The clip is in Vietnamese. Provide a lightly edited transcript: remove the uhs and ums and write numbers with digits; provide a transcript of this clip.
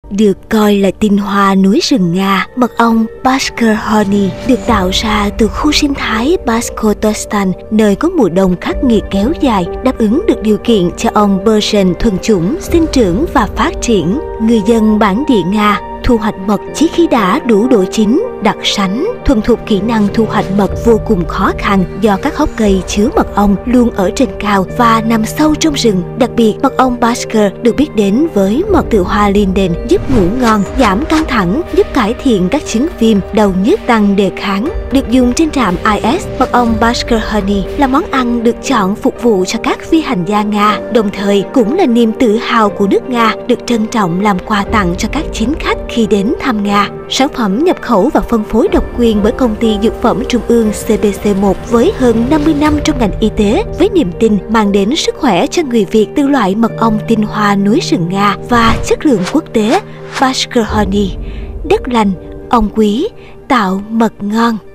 Được coi là tinh hoa núi rừng Nga, mật ong Basker Honey được tạo ra từ khu sinh thái Baskotostan, nơi có mùa đông khắc nghiệt kéo dài, đáp ứng được điều kiện cho ong Persian thuần chủng, sinh trưởng và phát triển. Người dân bản địa Nga thu hoạch mật chỉ khi đã đủ độ chín, đặc sánh, thuần thục kỹ năng thu hoạch mật vô cùng khó khăn do các hốc cây chứa mật ong luôn ở trên cao và nằm sâu trong rừng. Đặc biệt, mật ong Basker được biết đến với mật từ hoa linden giúp ngủ ngon, giảm căng thẳng, giúp cải thiện các chứng viêm, đau nhức, tăng đề kháng. Được dùng trên trạm IS, mật ong Basker Honey là món ăn được chọn phục vụ cho các phi hành gia Nga, đồng thời cũng là niềm tự hào của nước Nga, được trân trọng làm quà tặng cho các chính khách khi đến thăm Nga. Sản phẩm nhập khẩu và phân phối độc quyền bởi công ty dược phẩm trung ương CBC1 với hơn 50 năm trong ngành y tế, với niềm tin mang đến sức khỏe cho người Việt từ loại mật ong tinh hoa núi rừng Nga và chất lượng quốc tế. Basker Honey, đất lành, ong quý, tạo mật ngon.